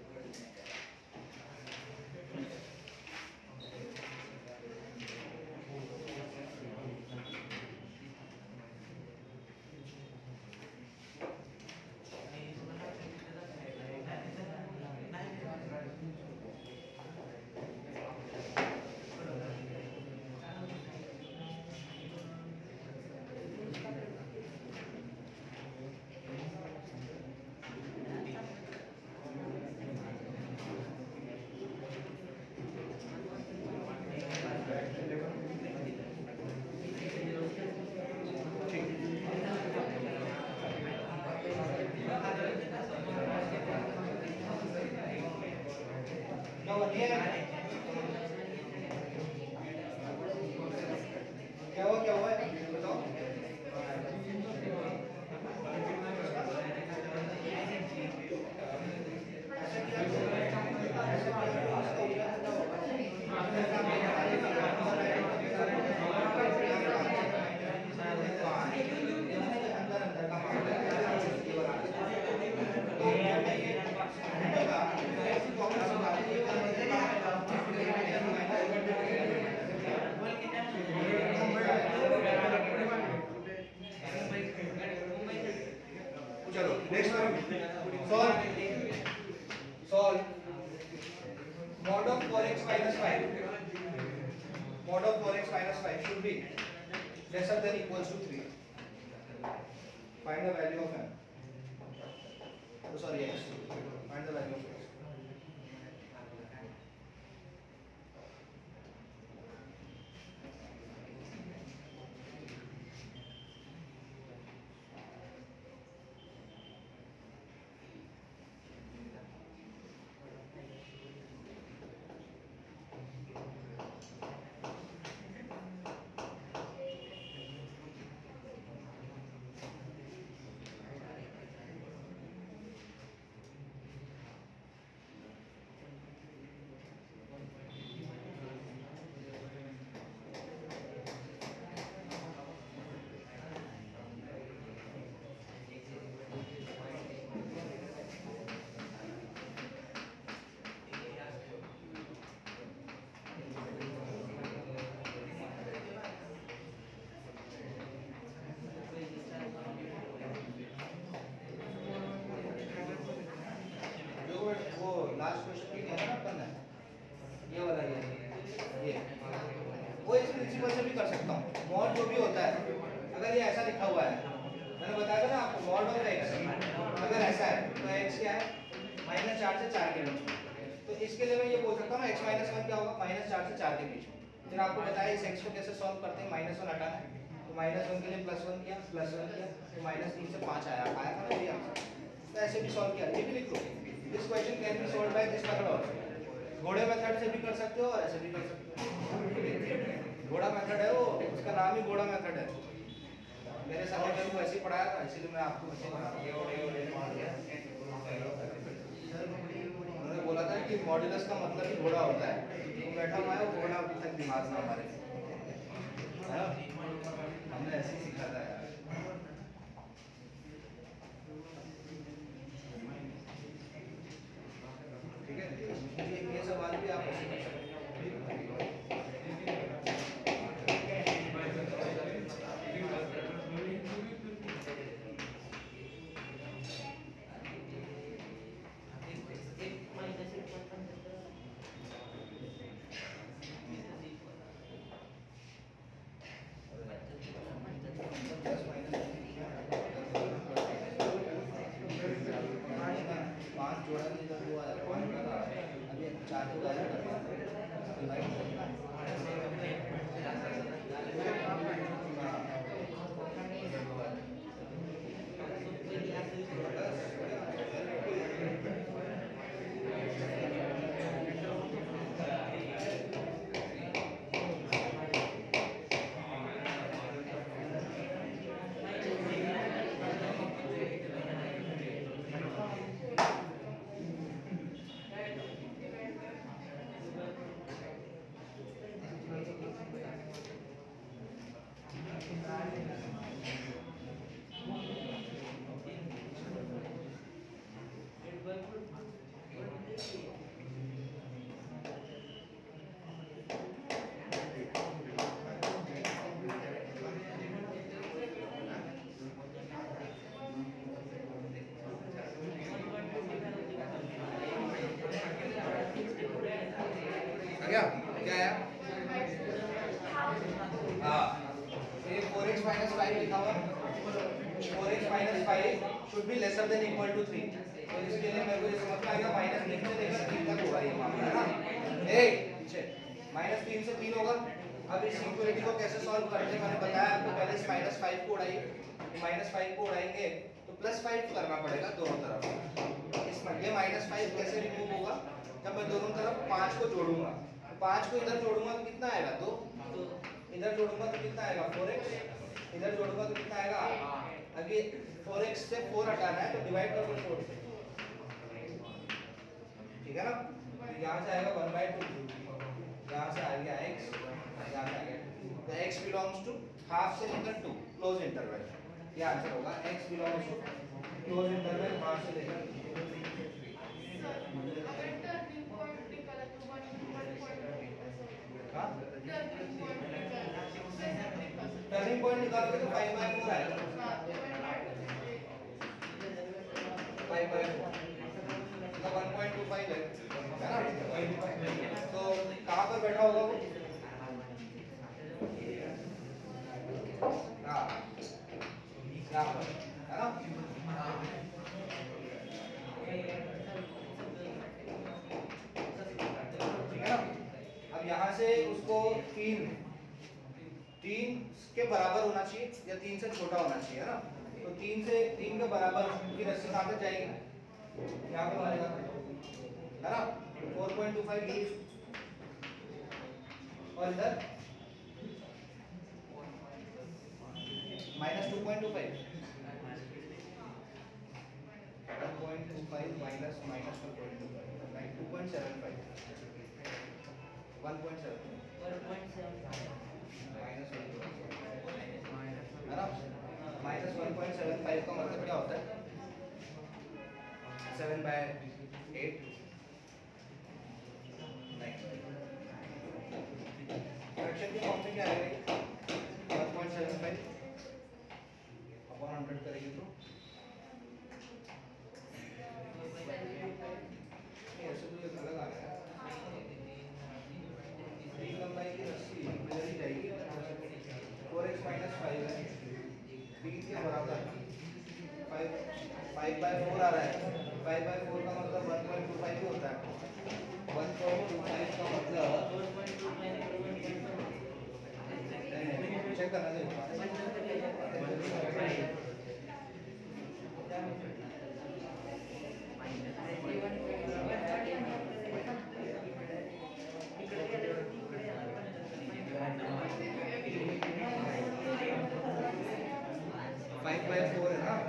A: क्या हुआ बताओ। solve mod of 4x minus 5, mod of 4x minus 5 should be lesser than equals to 3. Find the value of m. Oh, sorry, x. Find the value of x. Last question में क्या है ना अपन ने ये वाला ये वो इस प्रिंसिपल से भी कर सकता हूँ। मॉड जो भी होता है अगर ये ऐसा लिखा हुआ है, मैंने बताया था ना आपको, मॉड ऑफ x अगर ऐसा है तो x क्या है -4 से 4 के बीच में, तो इसके लिए मैं ये बोल सकता हूँ ना x - 1 क्या होगा -4 से 4 के बीच में। फिर आपको बताया इस x को कैसे सॉल्व करते हैं, -1 हटाना है तो -1 के लिए +1 किया तो -3 से 5 आया था ना ये आंसर। तो ऐसे भी सॉल्व किया, ये भी लिख लो। This question can be solved by this method also. घोड़े मेथड से भी कर सकते हो और ऐसे भी कर सकते हो। घोड़ा मेथड है वो, उसका नाम ही घोड़ा मेथड है। मेरे समय में वो ऐसे ही पढ़ाया था, इसीलिए मैं आपको वैसे बता रहा हूं। उन्होंने बोला था कि मॉड्यूलस का मतलब ही घोड़ा होता है। तो बैठा हुआ है वो घोड़ा अभी तक दिमाग में हमारे, हमने ऐसे ही सीखा था यार। ठीक है, ये सवाल भी आप ऐसे कर सकते हो। क्या क्या है? हाँ, ये 4x - 5 लिखा हुआ, 4x - 5 should be lesser than equal to 3। तो इसके लिए मेरे को ये समझ में आ गया -3 से लेकर 3 तक होगा ये मामला, है ना? पीछे -3 से 3 होगा। अब इस इक्वालिटी को कैसे सॉल्व करते हैं मैंने बताया आपको, पहले इस -5 को उड़ाइए, -5 को उड़ाएंगे तो +5 करना पड़ेगा दोनों तरफ। इसमें ये -5 कैसे रिमूव होगा, जब मैं दोनों तरफ 5 को जोड़ूंगा। 5 को इधर जोड़ूंगा तो कितना आएगा 2, इधर जोड़ूंगा तो कितना आएगा 4x, इधर जोड़ूंगा तो कितना आएगा। अभी 4x से 4 हटाना है तो डिवाइड कर दो 4 से, ठीक है ना? तो यहाँ से आएगा 1/2, यहाँ से आ गया x, यहाँ से आ गया 2। तो x बिलोंग्स टू हाफ से लेकर 2 क्लोज इंटरवल, ये आंसर होगा। x belongs to close interval half से लेकर 2। टर्निंग पॉइंट निकालोगे तो 5/4 आएगा, 5/4। 4.25 है ना? तो कहाँ पर बैठा होगा वो? यहाँ पर, है ना? ठीक है ना? अब यहाँ से उसको 3 के बराबर होना चाहिए या 3 से छोटा होना चाहिए, है ना? तो 3 के बराबर की रस्सी कहाँ तक जाएगी? यहाँ पे मारेगा, है ना? 4.25 और इधर -2.25 1.25 माइनस -1.25 2.75 1.7 माइनस 1 है ना? -1.75 का मतलब क्या होता है? 7/8 फ्रैक्शन की फॉर्म में क्या आएगा? 1.75 अपॉन 100 करेंगे तो ऐसे तो ये अलग आ रहा है। 3 लंबाई की रस्सी इधर ही जाएगी, 4x - 5 है 3 के बराबर 5/4 आ रहा है। 5/4 का मतलब 1.25 ही होता है। 1.25 का मतलब चेक करना चाहिए। 5/4 है ना?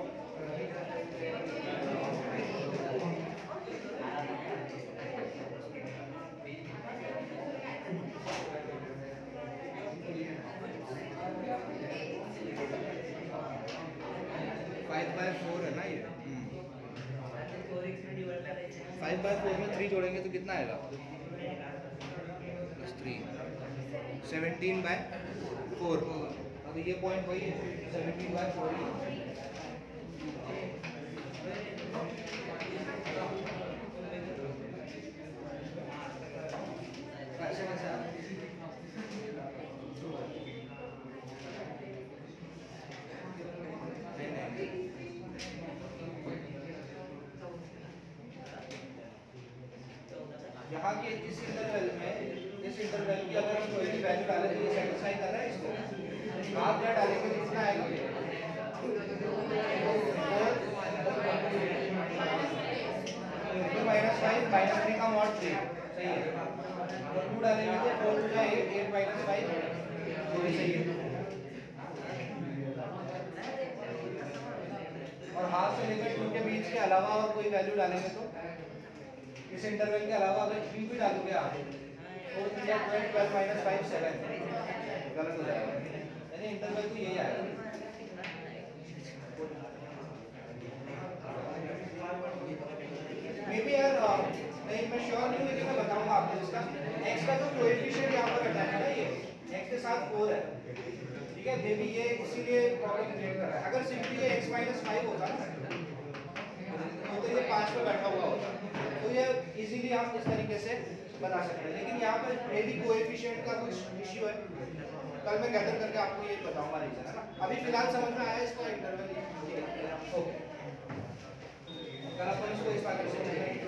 A: है ना ये 5/4 में 3 जोड़ेंगे तो कितना आएगा? +3 17/4। अब ये पॉइंट वही है 17/4 ही। कैसे कैसे आ रहा है? यहाँ के इस इंटरवल की अगर हम कोई भी वैल्यू डालें तो ये सेटिस्फाई कर रहा है इसको। आप क्या डालेंगे तो कितना आएगा? -5 -3 का मॉड 3 सही है। और 2 डालेंगे तो 4 2 8 8 - 5 वो भी सही है। और हाफ से लेकर 2 के बीच के अलावा और कोई वैल्यू डालेंगे तो इस इंटरवल के अलावा अगर 3 भी डालोगे आप तो 12 - 5 7 गलत हो जाएगा। यानी इंटरवल तो यही आएगा। मे बी यार नहीं मैं श्योर नहीं हूँ लेकिन मैं बताऊंगा आपको इसका। x का जो कोएफिशिएंट यहाँ पर अटैच है ना ये x के साथ 4 है, ठीक है? मे बी ये इसीलिए प्रॉब्लम क्रिएट कर रहा है। अगर सिंपली ये x - 5 होता ना तो ये 5 पे बैठा हुआ होता तो ये इजीली हम इस तरीके से बना सकते हैं। लेकिन यहाँ पर मे बी कोएफिशिएंट का कुछ इश्यू है। कल मैं गैदर करके आपको ये बताऊंगा रीजन, है ना? अभी फिलहाल समझ में आया इसका इंटरवल। ओके कल अपन इसको इस बात से चलेंगे।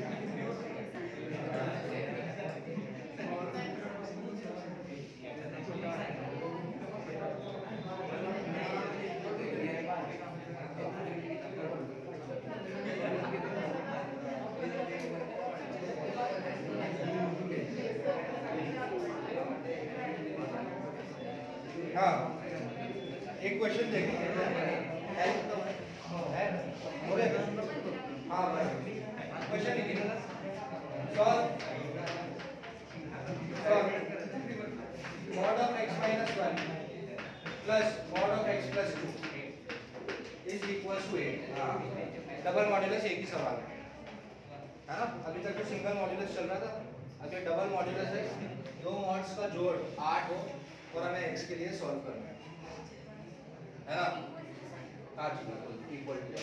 A: हाँ एक क्वेश्चन देखिए है हो गया। हाँ भाई क्वेश्चन लिखिए solve mod of x minus 1 plus mod of x plus 2 is equals to 8। हाँ डबल मॉड्यूलस एक ही सवाल है ना। अभी तक तो सिंगल मॉड्यूलस चल रहा था, अगर डबल मॉड्यूलस है दो मॉड्स का जोड़ 8 हो और हमें x के लिए सॉल्व करना है ना। हाँ जी बिल्कुल इक्वल टू,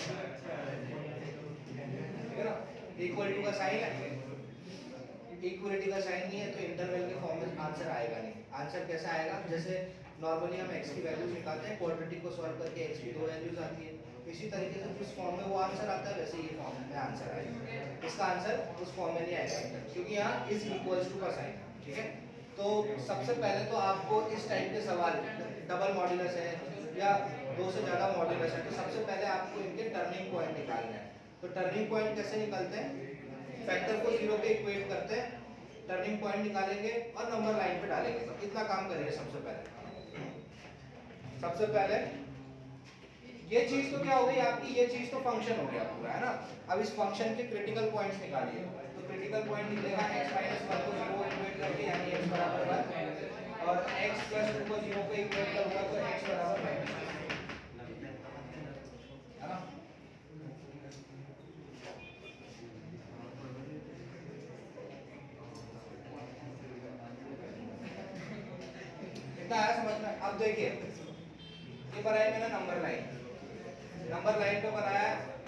A: ठीक है ना। इक्वल टू का साइन है, इक्वलिटी का साइन नहीं है तो इंटरवल के फॉर्म में आंसर आएगा नहीं। आंसर कैसा आएगा, जैसे नॉर्मली हम x की वैल्यूज निकालते हैं, क्वाड्रेटिक को सॉल्व करके x की दो वैल्यूज आती है, इसी तरीके से जिस फॉर्म में वो आंसर आता है वैसे ये फॉर्म में आंसर आएगा। इसका आंसर उस फॉर्म में नहीं आएगा क्योंकि यहाँ इज इक्वल्स टू का साइन, ठीक है। तो सबसे पहले तो आपको इस टाइप के सवाल, डबल मॉड्यूलस है या दो से ज़्यादा मॉड्यूलस है, तो सबसे पहले आपको इनके टर्निंग पॉइंट निकालना है। तो टर्निंग पॉइंट कैसे निकलते हैं, फैक्टर को 0 पे इक्वेट करते हैं, टर्निंग पॉइंट निकालेंगे और नंबर लाइन पे डालेंगे। तो इतना काम करेंगे सबसे पहले। सबसे पहले ये चीज तो क्या हो गई आपकी, ये चीज तो फंक्शन हो गया पूरा, है ना। अब इस फंक्शन के क्रिटिकल पॉइंट्स निकालिए। तो क्रिटिकल पॉइंट निकलेगा x - 1 को 0 इक्वेट करके, यानी x बराबर 1, और x + 2 को 0 पे इक्वेट करूंगा तो x बराबर -1, है ना। इतना आया समझ में। अब देखिए ये बनाया मैंने नंबर लाइन, नंबर लाइन पे बनाया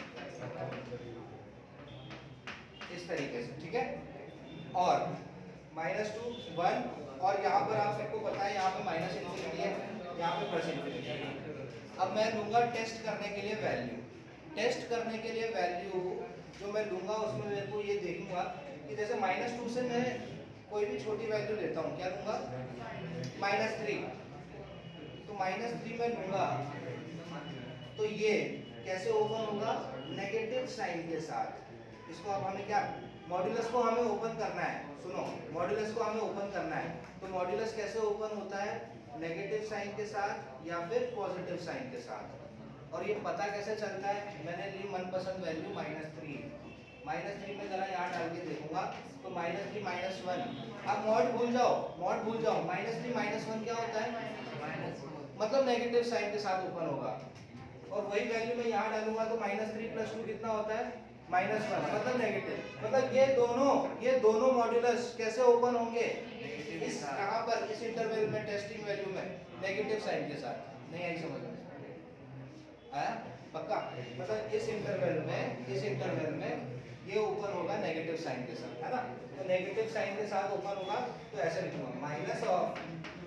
A: इस तरीके से, ठीक है। और -2 1, और यहाँ पर आप सबको पता है यहाँ पे -∞ है, यहाँ पे +∞ है। अब मैं लूंगा टेस्ट करने के लिए वैल्यू। टेस्ट करने के लिए वैल्यू जो मैं लूंगा उसमें मेरे को ये देखूंगा कि जैसे -2 से मैं कोई भी छोटी वैल्यू लेता हूँ, क्या लूंगा -3, तो -3 में लूंगा तो ये कैसे ओपन होगा, नेगेटिव साइन के साथ। इसको अब हमें क्या, मॉड्यूलस को हमें ओपन करना है, सुनो मॉड्यूलस को हमें ओपन करना है। तो मॉड्यूलस कैसे ओपन होता है, नेगेटिव साइन के साथ या फिर पॉजिटिव साइन के साथ। और ये पता कैसे चलता है, मैंने ली मनपसंद वैल्यू -3 में जरा यहाँ डाल के देखूंगा तो -3 -1। अब मॉड भूल जाओ, -3 -1 क्या होता है, मतलब नेगेटिव साइन के साथ ओपन होगा। और वही वैल्यू मैं यहाँ डालूंगा तो -3 + 2 कितना होता है, -1, मतलब नेगेटिव। मतलब ये दोनों मॉड्यूलस कैसे ओपन होंगे, इस यहाँ पर इस इंटरवल में, टेस्टिंग वैल्यू में नेगेटिव साइन के साथ। नहीं आई समझ में, आया पक्का। मतलब इस इंटरवल में ये ओपन होगा नेगेटिव साइन के साथ, है ना। तो नेगेटिव साइन के साथ ओपन होगा तो ऐसे लिखूंगा -(x - 1)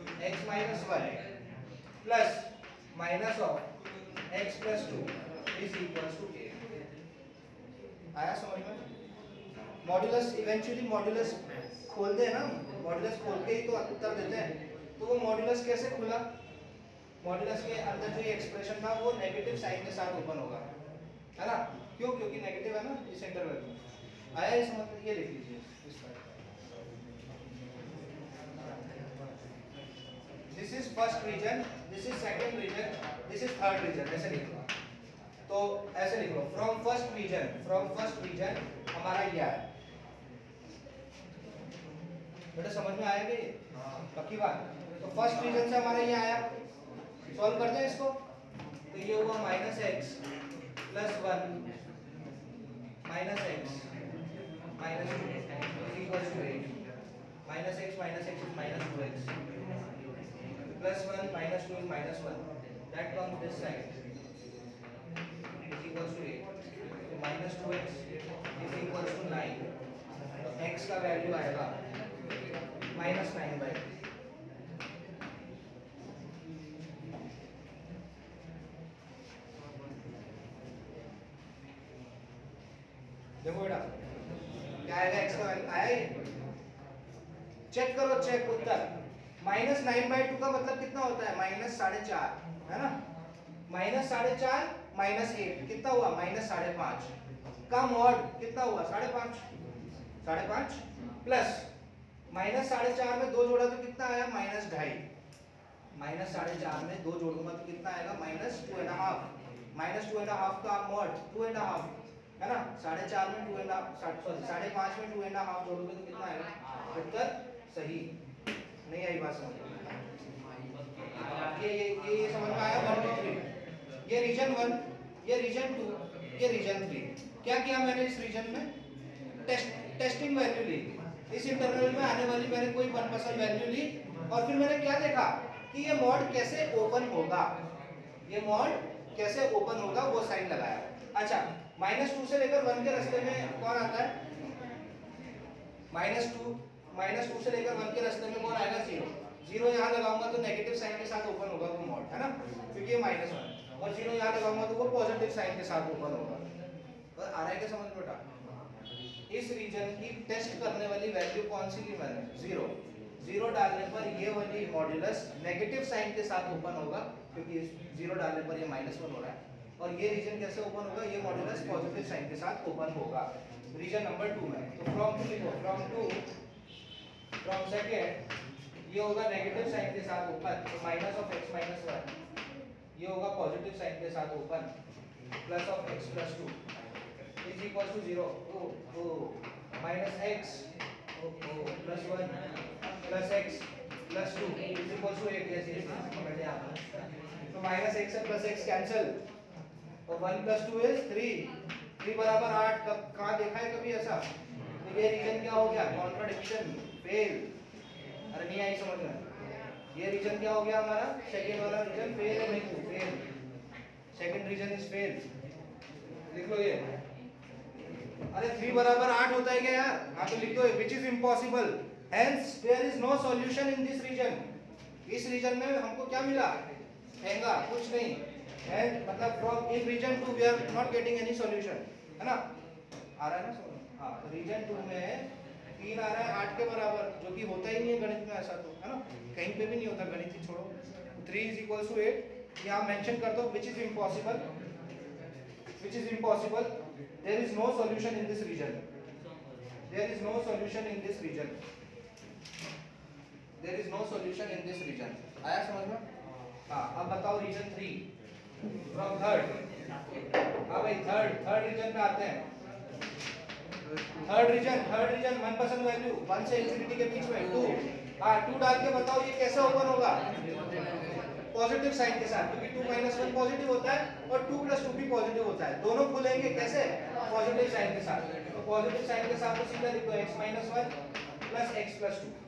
A: plus -(x + 2) is equals to 8। आया समझ में। मॉड्यूलस इवेंचुअली मॉड्यूलस खोलते हैं ना, मॉड्यूलस खोल के ही तो उत्तर देते हैं। तो वो मॉड्यूलस कैसे खुला, मॉड्यूलस के अंदर जो ये एक्सप्रेशन था वो नेगेटिव साइन के साथ ओपन होगा, है ना। क्यों, क्योंकि नेगेटिव है ना इस इंटरवल में। आया इस मतलब, ये लिख लीजिए इस पर। This is first region, this is second region, this is third region, ऐसे लिखो। तो ऐसे लिखो, फ्रॉम फर्स्ट रीजन हमारा ये है। बेटा समझ में आएगा ये, पक्की बात। तो फर्स्ट रीजन से हमारा ये आया, सॉल्व करते हैं इसको। तो ये हुआ -(x + 1) -(x - 2) +(1 - (x - 2) is -1, that comes this side is equals to 8। तो -2x is equals to 9। तो x का वैल्यू आएगा -9/3। देखो बेटा क्या आएगा x का वैल्यू आया ये, चेक करो, चेक उत्तर। -9/2 का मतलब कितना होता है, -4.5 है ना, -4.5 -1 कितना हुआ, -5.5 का मॉड कितना हुआ, 5.5 प्लस -4.5 में 2 जोड़ा तो कितना आया, -2.5, -4.5 में 2 जोड़ूंगा तो कितना आएगा, -2.5 का मॉड 2.5 है ना, 4.5 में 2.5 सॉरी 5.5 में 2.5 जोड़ोगे तो कितना आएगा, उत्तर सही। नहीं आई बात समझ, ये समझ में आया, 1 2 3 ये रीजन 1, ये रीजन 2, ये रीजन 3। क्या किया मैंने इस रीजन में, टेस्टिंग वैल्यू ली, इस इंटरवल में आने वाली मैंने कोई मनपसंद वैल्यू ली और फिर मैंने क्या देखा कि ये मॉड कैसे ओपन होगा, ये मॉड कैसे ओपन होगा वो साइन लगाया। अच्छा, -2 से लेकर 1 के रास्ते में कौन आता है, -2 से लेकर 1 के रास्ते में कौन आएगा, 0 यहाँ लगाऊंगा तो नेगेटिव साइन के साथ ओपन होगा वो मॉड, है ना, क्योंकि ये -1 और 0 यहाँ लगाऊंगा तो वो पॉजिटिव साइन के साथ ओपन होगा। और आ रहा है क्या समझ बेटा, इस रीजन की टेस्ट करने वाली वैल्यू कौन सी ली मैंने, 0 डालने पर ये वाली मॉड्यूलस नेगेटिव साइन के साथ ओपन होगा, क्योंकि 0 डालने पर ये -1 हो रहा है, और ये रीजन कैसे ओपन होगा, ये मॉड्यूलस पॉजिटिव साइन के साथ ओपन होगा रीजन नंबर 2 में। तो फ्रॉम 2 लिखो, फ्रॉम सेकंड ये होगा नेगेटिव साइन के साथ ओपन, तो -(x - 1) ये होगा पॉजिटिव साइन के साथ open, +(x + 2) is equal to 0, -(x + 1) +(x + 2) is equal to 8, yes तो -(x) से +(x) कैंसिल, और 1 + 2 is 3 बराबर 8। कहाँ देखा है कभी ऐसा, तो ये रीजन क्या हो गया, कॉन्ट्राडिक्शन, फेल। अरे नहीं आई समझ में, ये रीजन क्या हो गया हमारा, सेकंड वाला रीजन फेल है, नहीं fail, second region is fail, लिख लो ये। अरे 3 बराबर 8 होता है क्या यार, हाँ तो लिख दो, which is impossible, hence there is no solution in this region. इस रीजन में हमको क्या मिला, हैंगा, कुछ नहीं है, मतलब from in region 2 we are not getting any solution, है ना, आ रहा है ना, हाँ तो रीजन 2 में 3 आ रहा है 8 के बराबर, जो कि होता ही नहीं है गणित में ऐसा, तो है ना, कहीं पे भी नहीं होता, गणित ही छोड़ो। 3 = 8, यहाँ मेंशन कर दो, which is impossible, there is no solution in this region, there is no solution in this region, there is no solution in this region। आया समझ में, हाँ अब बताओ रीजन 3 फ्रॉम थर्ड, हाँ भाई थर्ड रीजन में आते हैं। थर्ड रीजन मनपसंद वैल्यू 1 से इंफिनिटी के बीच में 2, हाँ 2 डाल के बताओ ये कैसे ओपन होगा, पॉजिटिव साइन के साथ, क्योंकि 2 - 1 पॉजिटिव होता है और 2 + 2 भी पॉजिटिव होता है, दोनों खुलेंगे कैसे, पॉजिटिव साइन के साथ। तो पॉजिटिव साइन के साथ तो सीधा लिखो x - 1 + x + 2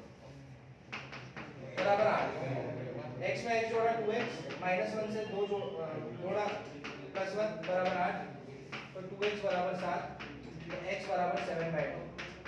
A: बराबर 8, x में x जोड़ा 2x, -1 से 2 जोड़ा +1 बराबर 8, तो 2x बराबर 7, तो x बराबर 7/2।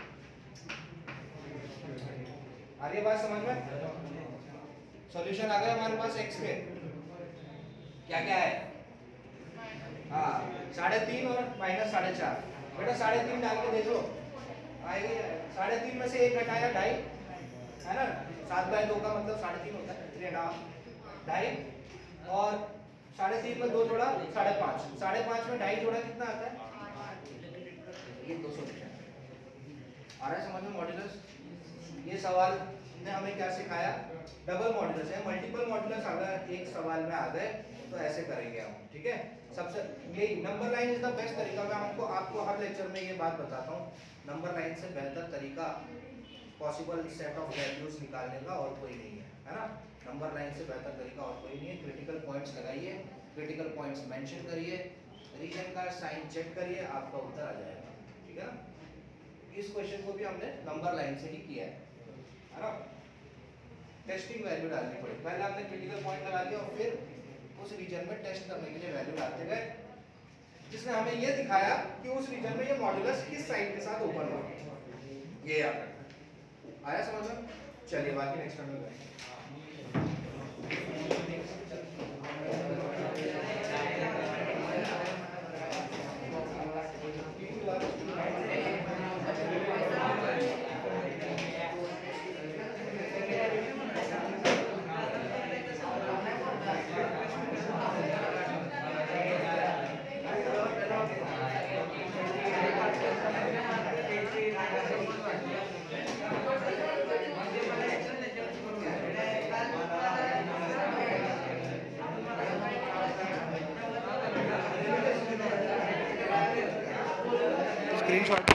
A: आ रही है बात समझ में, सॉल्यूशन आ गया हमारे पास x पे, क्या क्या है, हाँ 3.5 और -4.5, बेटा 3.5 डाल के देखो आएगा, 3.5 में से 1 घटाया 2.5, है ना, 7/2 का मतलब 3.5 होता है, 3.5 2.5, और 3.5 में 2 जोड़ा 5.5, 5.5 में 2.5 जोड़ा कितना आता है, ये 2 सॉल्यूशन आ रहा है समझ में मॉड्यूलस। ये सवाल ने हमें क्या सिखाया, डबल मॉड्यूलस है, मल्टीपल मॉड्यूलस अगर एक सवाल में आ गए तो ऐसे करेंगे हम, ठीक है। सबसे यही number line is the best तरीका, मैं आपको हर लेक्चर में ये बात बताता हूँ, नंबर लाइन से बेहतर तरीका पॉसिबल सेट ऑफ वैल्यूज निकालने का और कोई नहीं है ना, नंबर लाइन से बेहतर तरीका और कोई नहीं है। क्रिटिकल पॉइंट्स लगाइए, क्रिटिकल पॉइंट्स मेंशन करिए, रीजन का साइन चेक करिए, आपका उत्तर आ जाएगा, ठीक है ना। इस क्वेश्चन को भी हमने नंबर लाइन से ही किया है ना, टेस्टिंग वैल्यू डालनी पड़ी, पहले हमने क्रिटिकल पॉइंट लगा लिया और फिर उस रीजन में टेस्ट करने के लिए वैल्यू डालते गए, जिसने हमें ये दिखाया कि उस रीजन में ये मॉड्यूलस किस साइन के साथ ओपन होगा, ये याद रखना। आया समझ में, चलिए बाकी नेक्स्ट टाइम में स्क्रीनशॉट